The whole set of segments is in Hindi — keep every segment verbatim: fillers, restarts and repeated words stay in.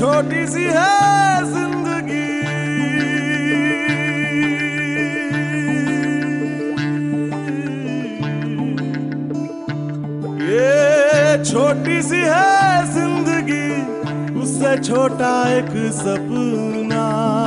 छोटी सी है जिंदगी, ये छोटी सी है जिंदगी, उससे छोटा एक सपना।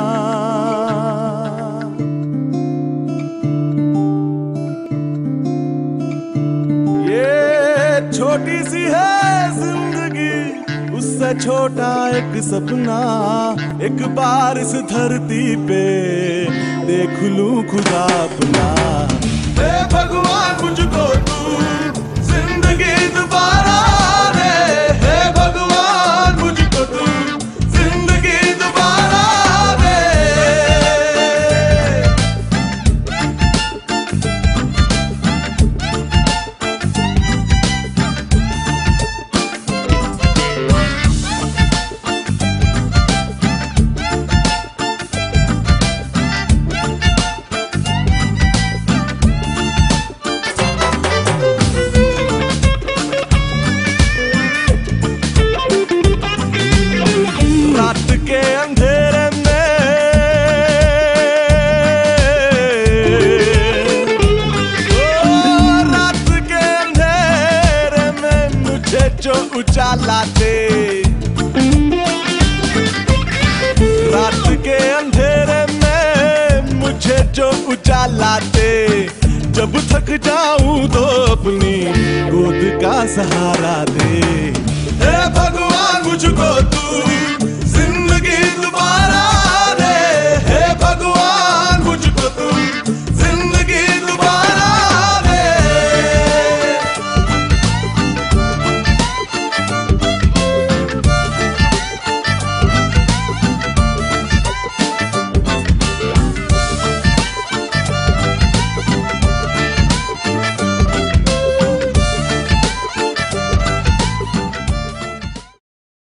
ये छोटी सी है जिंदगी, उससे छोटा एक सपना। एक बार इस धरती पे देख लूं खुदा अपना। हे भगवान मुझको तू जिंदगी दोबारा दे, हे भगवान मुझको तू जिंदगी दोबारा दे। रात के अंधेरे में, ओ रात के अंधेरे में मुझे जो उजाला दे, रात के अंधेरे में मुझे जो उजाला दे। जब थक जाऊं तो अपनी गोद का सहारा दे।